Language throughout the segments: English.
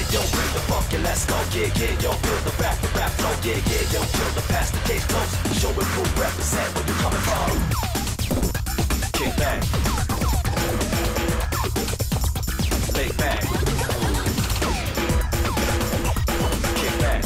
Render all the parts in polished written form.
Yo, bring the funk and let's go. Yeah, yeah, yo, feel the rap flow. Yeah, yeah, yo, feel the past the case close. Show and prove, represent where you coming from. Kick back. Lay back. Kick back.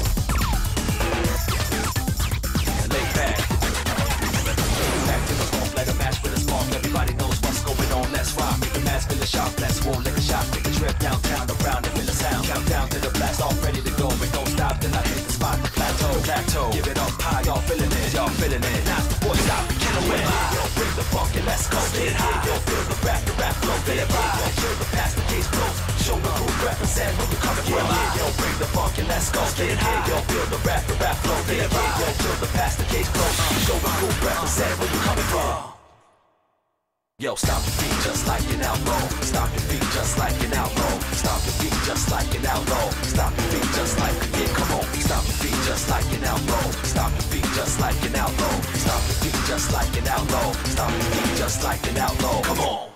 Lay back. Back to the funk, let a match with a spark. Everybody knows what's going on. Let's rock. Make the mask feel the shock. Let's roll, lick a shot. Make a trip downtown, around and feel the sound. Count down to the blast, all ready to go. But don't stop till I hit the spot. Plateau. Give it up high, y'all feeling it. Y'all feeling it. Now the boys stop, we can't win. Yo, bring the funk and let's go. Get high. Yo, feel the rap flow. Get it by. Yo, feel the past, the case close. Show the crew, represent where you coming from. Yo, bring the funk and let's go. Get high. Yo, feel the rap flow. Get it by. Yo, feel the past, the case close. Show the crew, represent where you coming from. Yo, stop your feet just like an outlaw. Stop your feet just like an outlaw. Stop your feet just like an outlaw. Stop your feet just like a kid, come on. Stop your feet just like an outlaw. Stop your feet just like an outlaw. Stop your feet just like an outlaw. Stop your feet just like an outlaw. Come on.